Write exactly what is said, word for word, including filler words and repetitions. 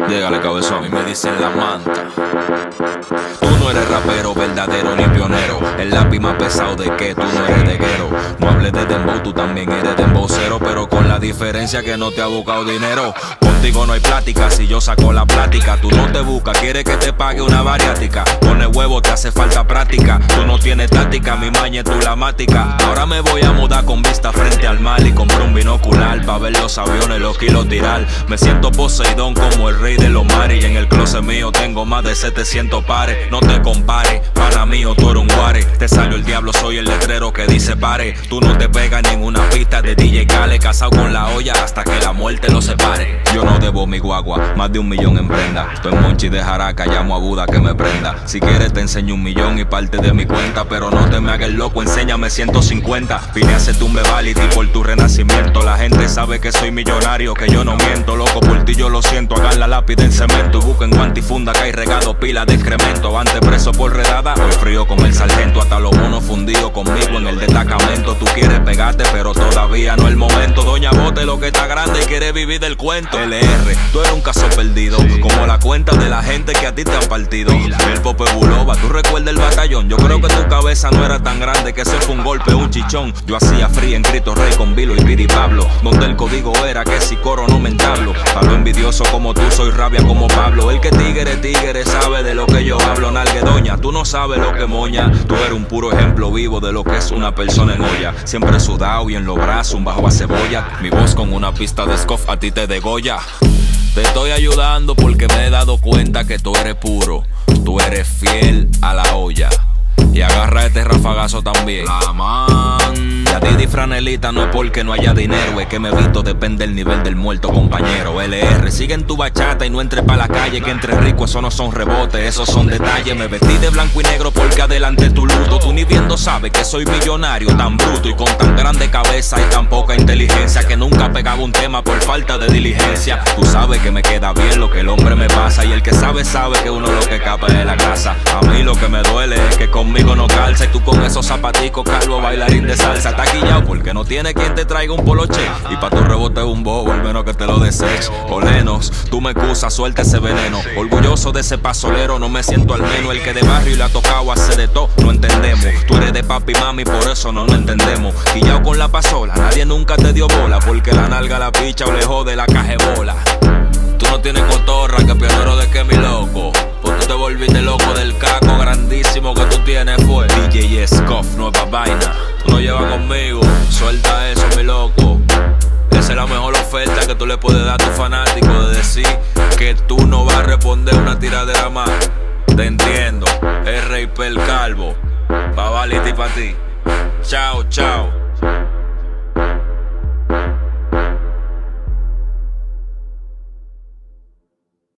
Llégale, cabezón. A mí me dicen la manta. Tú no eres rapero verdadero ni pionero. El lápiz más pesado de que tú no eres deguero. No hables de dembow, tú también eres dembowcero, pero con la diferencia que no te ha buscado dinero. Contigo no hay plática, si yo saco la plática. Tú no te buscas, quieres que te pague una bariátrica. Pone huevo, te hace falta práctica. Tú no tienes táctica, mi maña es tu la mática. Ahora me voy a mudar con vista frente al mar y compré un binocular pa' ver los aviones, los kilos tirar. Me siento Poseidón como el rey de los mares, y en el closet mío tengo más de setecientos pares. No te compares, pana mío, tú eres un guare. Te salió el diablo, soy el letrero que dice pare. Tú no te pegas ni en una pista de D J Khaled, casado con la olla hasta que la muerte lo separe. Yo no debo mi guagua, más de un millón en prenda. Estoy en Monchi de Jaraca, llamo a Buda que me prenda. Si quieres te enseño un millón y parte de mi cuenta, pero no te me hagas loco, enséñame ciento cincuenta. Vine a hacerte un bebality por tu renacimiento. La gente sabe que soy millonario, que yo no miento. Loco, por ti yo lo siento, hagan la lápiz en cemento. Y busquen guantifunda que hay regado pila de excremento. Antes preso por redada, hoy frío con el sargento. Hasta los monos fundidos conmigo en el destacamento. Tú quieres pegarte, pero todavía no es el momento. Doña Bote lo que está grande y quiere vivir del cuento. L R, tú eres un caso perdido, como la cuenta de la gente que a ti te han partido. El Pope Buloba, tú recuerdas el batallón. Yo creo que tu cabeza no era tan grande, que eso fue un golpe, un chichón. Yo hacía free en Cristo Rey con Vilo y Piri Pablo, donde el código era que si coro no me entablo. Pa' lo envidioso como tú, soy rabia como Pablo. El que tigre, tigre sabe de lo que yo hablo. Nalguedoña, tú no sabes lo que moña. Tú eres un puro ejemplo vivo de lo que es una persona en olla. Siempre sudado y en los brazos un bajo a cebolla. Mi voz con una pista de scoff a ti te degolla. Te estoy ayudando porque me he dado cuenta que tú eres puro. Tú eres fiel a la olla. Y agarra este rafagazo también. La man. Y a ti Franelita no es porque no haya dinero, es que me visto depende del nivel del muerto, compañero. L R, sigue en tu bachata y no entre pa' la calle, que entre rico eso no son rebotes, esos son detalles. Me vestí de blanco y negro porque adelante tu luto. Tú ni viendo sabes que soy millonario, tan bruto y con tan grande cabeza y tan poca inteligencia, que nunca pegaba un tema por falta de diligencia. Tú sabes que me queda bien lo que el hombre me pasa, y el que sabe sabe que uno lo que capa es la grasa. A mí lo que me duele es que conmigo no calza, y tú con esos zapaticos calvo bailarín de salsa. Está quillao porque no tiene quien te traiga un poloche, y pa' tu rebote un bobo, al menos que te lo deseche. Olenos, tú me excusas, suelta ese veneno. Orgulloso de ese pasolero, no me siento al menos. El que de barrio le ha tocado hacer de todo, no entendemos. Tú eres de papi y mami, por eso no lo entendemos. Quillao con la pasola, nadie nunca te dio bola, porque la nalga la picha o le jode la cajebola. Tú no tienes cotorra, que pionero de que mi loco. Pues tú te volviste loco del caco grandísimo que tú tienes fue D J Scoff, nueva vaina. Tú no llevas conmigo, suelta eso mi loco. Esa es la mejor oferta que tú le puedes dar a tu fanático, de decir que tú no vas a responder una tiradera más. Te entiendo, R I P el calvo, pa' Valiti pa' ti. Chao, chao.